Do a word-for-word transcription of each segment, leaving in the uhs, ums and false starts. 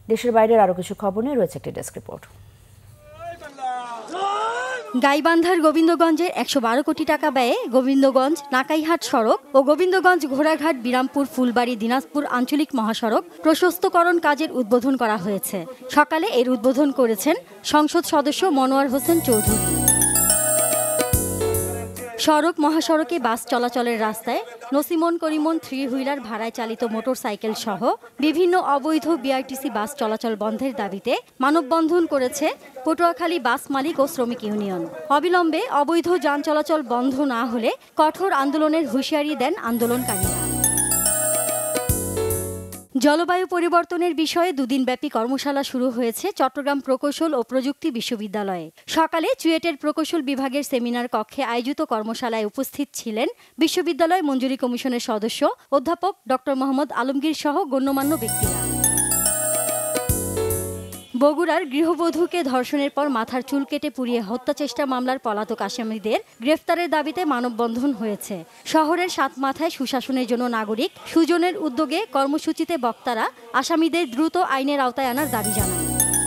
দেশের বাইরের আরও কিছু খবর নিয়ে রয়েছে একটি ডেস্ক রিপোর্ট। গাইবান্ধার গোবিন্দগঞ্জে একশো বারো কোটি টাকা ব্যয়ে গোবিন্দগঞ্জ নাকাইহাট সড়ক ও গোবিন্দগঞ্জ ঘোড়াঘাট বিরামপুর ফুলবাড়ি দিনাজপুর আঞ্চলিক মহাসড়ক প্রশস্তকরণ কাজের উদ্বোধন করা হয়েছে। সকালে এর উদ্বোধন করেছেন সংসদ সদস্য মনোয়ার হোসেন চৌধুরী। সড়ক মহাসড়কে বাস চলাচলের রাস্তায় নসিমন করিমন থ্রি হুইলার ভাড়ায় চালিত মোটরসাইকেল সহ বিভিন্ন অবৈধ বিআরটিসি বাস চলাচল বন্ধের দাবিতে মানববন্ধন করেছে পটুয়াখালী বাস মালিক ও শ্রমিক ইউনিয়ন। অবিলম্বে অবৈধ যান চলাচল বন্ধ না হলে কঠোর আন্দোলনের হুঁশিয়ারি দেন আন্দোলনকারীরা। জলবায়ু পরিবর্তনের বিষয়ে দুদিনব্যাপী কর্মশালা শুরু হয়েছে চট্টগ্রাম প্রকৌশল ও প্রযুক্তি বিশ্ববিদ্যালয়ে। সকালে চুয়েটের প্রকৌশল বিভাগের সেমিনার কক্ষে আয়োজিত কর্মশালায় উপস্থিত ছিলেন বিশ্ববিদ্যালয় মঞ্জুরি কমিশনের সদস্য অধ্যাপক ডক্টর মোহাম্মদ আলমগীর সহ গণ্যমান্য ব্যক্তিরা। বগুড়ার গৃহবধূকে ধর্ষণের পর মাথার চুল কেটে পুড়িয়ে হত্যা চেষ্টা মামলার পলাতক আসামিদের গ্রেফতারের দাবিতে মানববন্ধন হয়েছে। শহরের সাতমাথায় সুশাসনের জন্য নাগরিক সুজনের উদ্যোগে কর্মসূচিতে বক্তারা আসামিদের দ্রুত আইনের আওতায় আনার দাবি জানায়।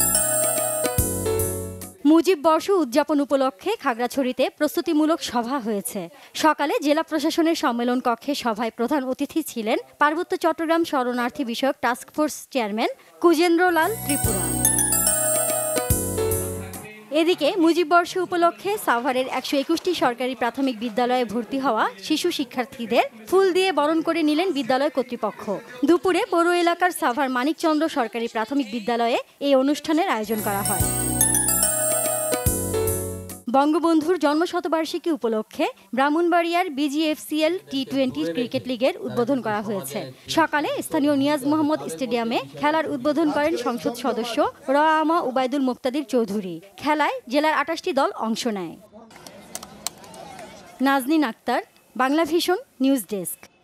মুজিব বর্ষ উদযাপন উপলক্ষে খাগড়াছড়িতে প্রস্তুতিমূলক সভা হয়েছে। সকালে জেলা প্রশাসনের সম্মেলন কক্ষে সভায় প্রধান অতিথি ছিলেন পার্বত্য চট্টগ্রাম শরণার্থী বিষয়ক টাস্কফোর্স চেয়ারম্যান কুজেন্দ্রলাল ত্রিপুরা। এদিকে মুজিব বর্ষ উপলক্ষে সাভারের একশো একুশটি সরকারি প্রাথমিক বিদ্যালয়ে ভর্তি হওয়া শিশু শিক্ষার্থীদের ফুল দিয়ে বরণ করে নিলেন বিদ্যালয় কর্তৃপক্ষ। দুপুরে পৌর এলাকার সাভার মানিকচন্দ্র সরকারি প্রাথমিক বিদ্যালয়ে এই অনুষ্ঠানের আয়োজন করা হয়। বঙ্গবন্ধুর জন্মশতবার্ষিকী উপলক্ষে ব্রাহ্মণবাড়িয়ার বিজিএফসিএল টি টোয়েন্টি ক্রিকেট লিগের উদ্বোধন করা হয়েছে। সকালে স্থানীয় নিয়াজ মোহাম্মদ স্টেডিয়ামে খেলার উদ্বোধন করেন সংসদ সদস্য রআমা উবায়দুল মুক্তাদির চৌধুরী। খেলায় জেলার আটাশটি দল অংশ নেয়। Nazneen Akter, Banglavision news desk.